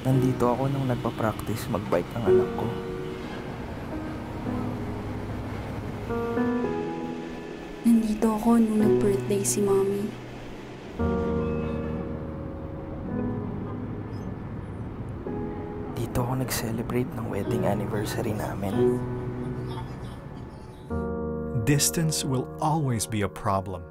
Nandito ako nung nagpa-practice mag-bike ang anak ko. Nandito ako nung nag-birthday si Mommy. Dito ako nag-celebrate ng wedding anniversary namin. Distance will always be a problem.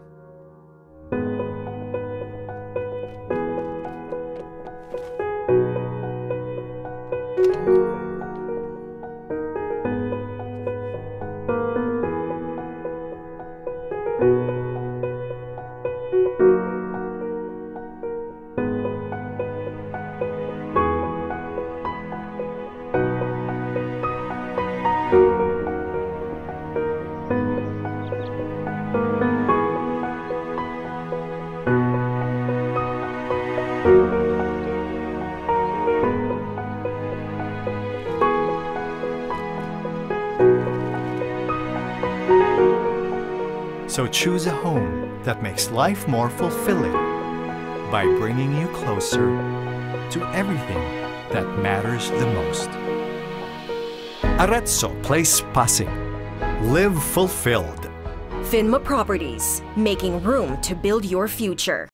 So choose a home that makes life more fulfilling by bringing you closer to everything that matters the most. Arezzo Place Pasig. Live fulfilled. Finma Properties, making room to build your future.